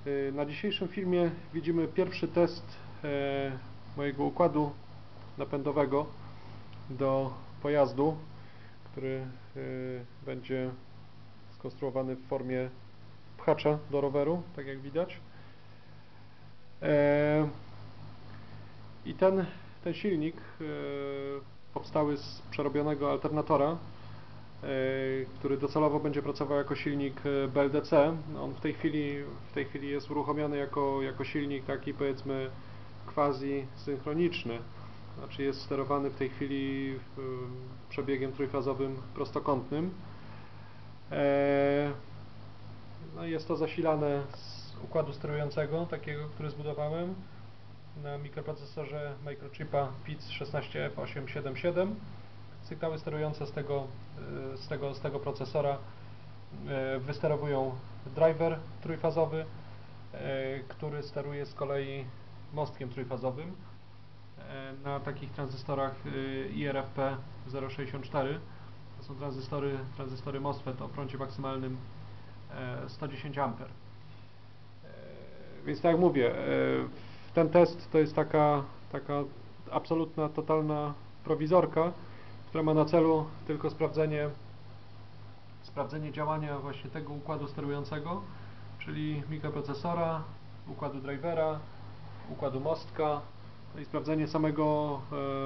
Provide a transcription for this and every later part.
Na dzisiejszym filmie widzimy pierwszy test mojego układu napędowego do pojazdu, który będzie skonstruowany w formie pchacza do roweru, tak jak widać. I ten silnik powstały z przerobionego alternatora, który docelowo będzie pracował jako silnik BLDC. On w tej chwili jest uruchomiony jako silnik taki, powiedzmy, quasi synchroniczny. Znaczy jest sterowany w tej chwili przebiegiem trójfazowym prostokątnym. No i jest to zasilane z układu sterującego, takiego, który zbudowałem na mikroprocesorze Microchipa PIC 16F877. Sygnały sterujące z tego procesora wysterowują driver trójfazowy, który steruje z kolei mostkiem trójfazowym na takich tranzystorach IRFP 064. To są tranzystory MOSFET o prądzie maksymalnym 110 A. Więc tak jak mówię, ten test to jest taka absolutna, totalna prowizorka, która ma na celu tylko sprawdzenie działania właśnie tego układu sterującego, czyli mikroprocesora, układu drivera, układu mostka, no i sprawdzenie samego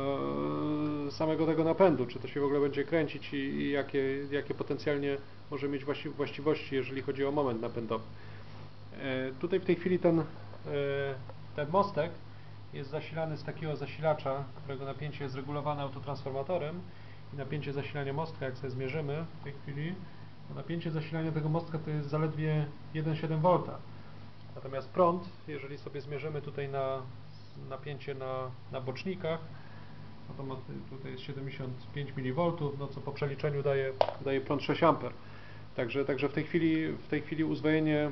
tego napędu, czy to się w ogóle będzie kręcić i jakie potencjalnie może mieć właściwości, jeżeli chodzi o moment napędowy. Tutaj w tej chwili ten mostek jest zasilany z takiego zasilacza, którego napięcie jest regulowane autotransformatorem i napięcie zasilania mostka, jak sobie zmierzymy w tej chwili, to napięcie zasilania tego mostka to jest zaledwie 1,7 V. Natomiast prąd, jeżeli sobie zmierzymy tutaj na napięcie na bocznikach, no to tutaj jest 75 mV, no co po przeliczeniu daje prąd 6 A. Także w tej chwili uzwojenie,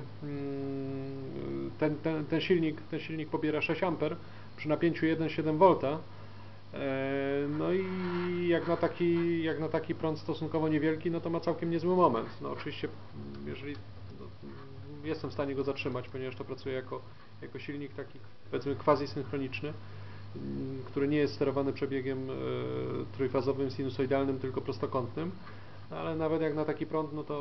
ten silnik pobiera 6 A przy napięciu 1,7 V. No i jak na taki prąd stosunkowo niewielki, no to ma całkiem niezły moment. No oczywiście, jeżeli jestem w stanie go zatrzymać, ponieważ to pracuje jako silnik taki, powiedzmy, quasi synchroniczny, który nie jest sterowany przebiegiem trójfazowym, sinusoidalnym, tylko prostokątnym. Ale nawet jak na taki prąd, no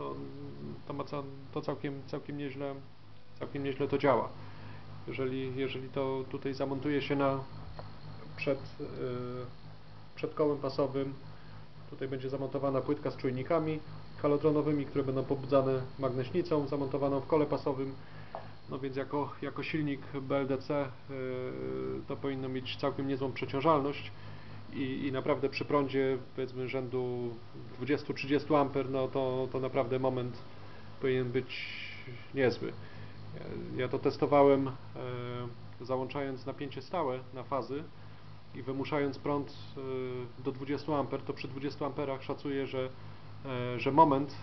to całkiem nieźle to działa. Jeżeli to tutaj zamontuje się przed kołem pasowym, tutaj będzie zamontowana płytka z czujnikami halotronowymi, które będą pobudzane magneśnicą zamontowaną w kole pasowym. No więc jako silnik BLDC to powinno mieć całkiem niezłą przeciążalność i naprawdę przy prądzie, powiedzmy, rzędu 20-30 A, no to naprawdę moment powinien być niezły. Ja to testowałem załączając napięcie stałe na fazy i wymuszając prąd do 20 A, to przy 20 A szacuję, że moment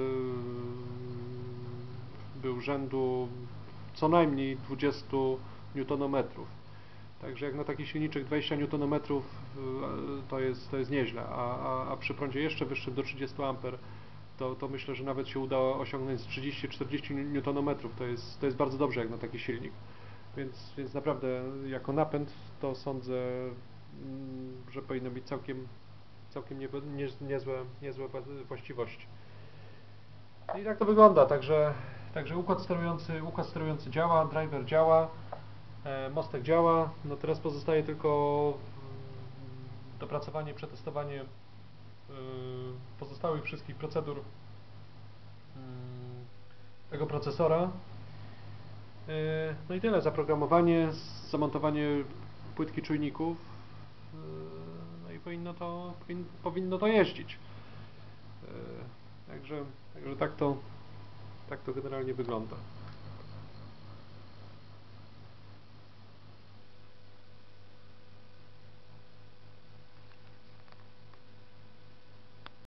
był rzędu co najmniej 20 Nm. Także jak na taki silniczek 20 Nm to jest nieźle, a przy prądzie jeszcze wyższym do 30 A to myślę, że nawet się uda osiągnąć 30-40 Nm. To jest bardzo dobrze jak na taki silnik. Więc naprawdę jako napęd to sądzę, że powinno być całkiem niezłe właściwości. I tak to wygląda. Także układ sterujący działa, driver działa, mostek działa. No teraz pozostaje tylko dopracowanie, przetestowanie pozostałych wszystkich procedur tego procesora. No i tyle. Zaprogramowanie, zamontowanie płytki czujników, no i powinno to jeździć. Także tak to generalnie wygląda.